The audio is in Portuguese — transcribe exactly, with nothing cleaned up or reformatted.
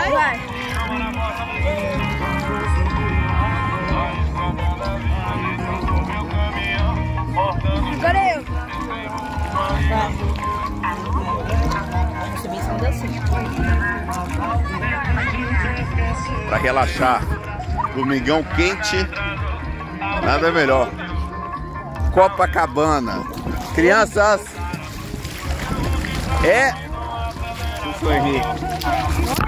Vai? Vai. Agora eu. Vai. Vou subir em cima do assim. Pra relaxar. Domingão quente. Nada melhor. Copacabana. Crianças. É. Isso foi Henrique.